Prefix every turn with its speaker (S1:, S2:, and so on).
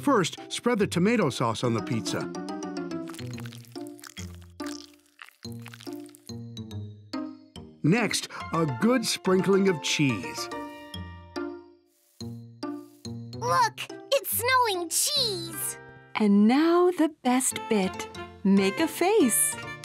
S1: First, spread the tomato sauce on the pizza. Next, a good sprinkling of cheese.
S2: Look, it's snowing cheese.
S3: And now the best bit. Make a face.